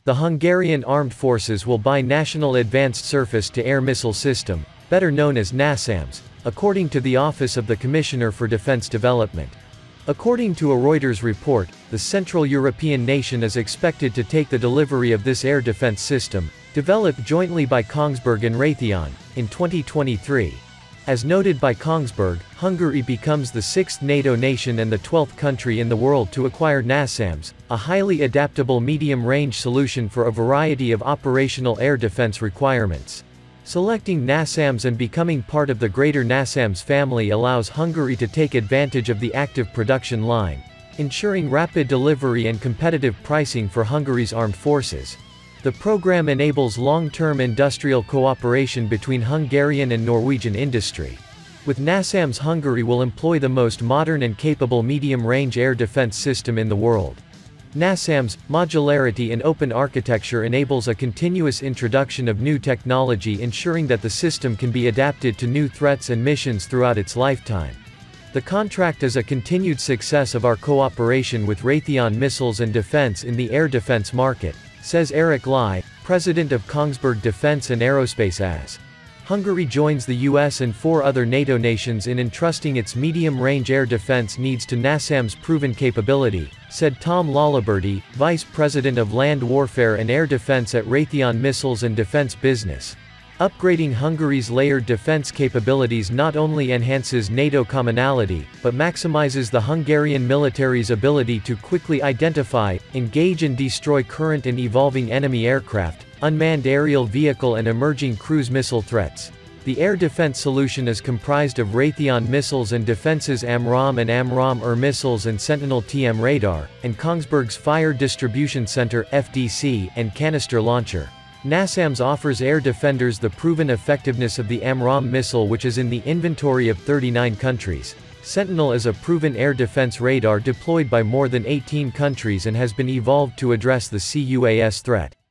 The Hungarian Armed Forces will buy National Advanced Surface-to-Air Missile System, better known as NASAMS, according to the Office of the Commissioner for Defense Development. According to a Reuters report, the Central European nation is expected to take the delivery of this air defense system, developed jointly by Kongsberg and Raytheon, in 2023. As noted by Kongsberg, Hungary becomes the sixth NATO nation and the 12th country in the world to acquire NASAMS, a highly adaptable medium-range solution for a variety of operational air defense requirements. Selecting NASAMS and becoming part of the greater NASAMS family allows Hungary to take advantage of the active production line, ensuring rapid delivery and competitive pricing for Hungary's armed forces. The program enables long-term industrial cooperation between Hungarian and Norwegian industry. With NASAMS, Hungary will employ the most modern and capable medium-range air defense system in the world. NASAMS' modularity and open architecture enables a continuous introduction of new technology, ensuring that the system can be adapted to new threats and missions throughout its lifetime. The contract is a continued success of our cooperation with Raytheon Missiles and Defense in the air defense market, says Eric Lai, president of Kongsberg Defense and Aerospace AS. Hungary joins the US and 4 other NATO nations in entrusting its medium-range air defense needs to NASAMS' proven capability, said Tom Laliberty, vice president of land warfare and air defense at Raytheon Missiles and Defense Business. Upgrading Hungary's layered defense capabilities not only enhances NATO commonality, but maximizes the Hungarian military's ability to quickly identify, engage and destroy current and evolving enemy aircraft, unmanned aerial vehicle and emerging cruise missile threats. The air defense solution is comprised of Raytheon Missiles and Defense's AMRAAM and AMRAAM-ER missiles and Sentinel-TM radar, and Kongsberg's Fire Distribution Center (FDC) and canister launcher. NASAMS offers air defenders the proven effectiveness of the AMRAAM missile, which is in the inventory of 39 countries. Sentinel is a proven air defense radar deployed by more than 18 countries and has been evolved to address the CUAS threat.